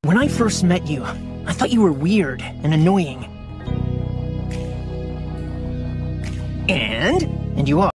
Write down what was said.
When I first met you, I thought you were weird and annoying. And you are.